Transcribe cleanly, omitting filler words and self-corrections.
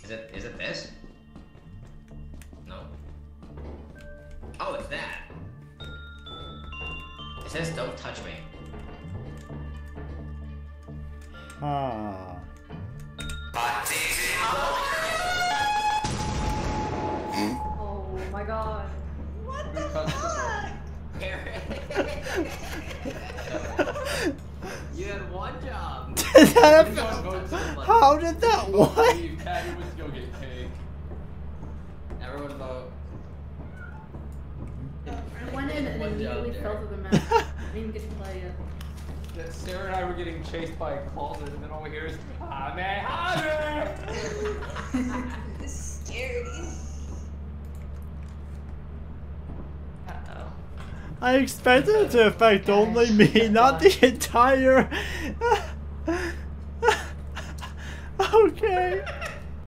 Is it this? No. Oh, it's that. It says don't touch me. Ah. Oh my god. What the fuck? You had one job. How did that what? Patty went to go get cake. Everyone vote. I went in and immediately fell to the map. I didn't even get to play yet. That Sarah and I were getting chased by a closet, and then all we hear is Hadrui! This is scary. Uh-oh. I expected it to affect only me, not the entire. Okay.